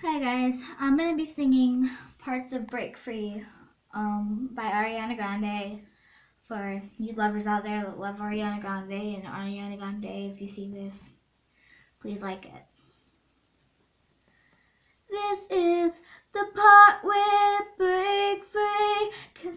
Hi guys, I'm gonna be singing parts of Break Free by Ariana Grande for you lovers out there that love Ariana Grande. And Ariana Grande, if you see this, please like it. This is the part where to break free, 'cause